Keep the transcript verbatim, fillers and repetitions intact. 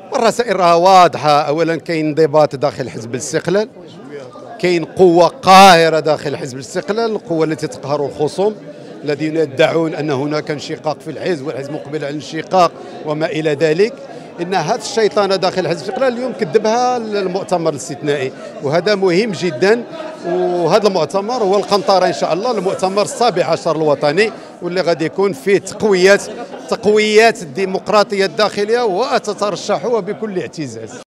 الرسائل راها واضحه. اولا كاين انضباط داخل حزب الاستقلال، كاين قوه قاهره داخل حزب الاستقلال، القوه التي تقهر الخصوم الذين يدعون ان هناك انشقاق في الحزب والحزب مقبل على الانشقاق وما الى ذلك. ان هذه الشيطنه داخل حزب الاستقلال اليوم كذبها المؤتمر الاستثنائي، وهذا مهم جدا. وهذا المؤتمر هو القنطره ان شاء الله، المؤتمر السابع عشر الوطني، واللي غادي يكون فيه تقويات تقويات الديمقراطيه الداخليه، وتترشحوا بكل اعتزاز.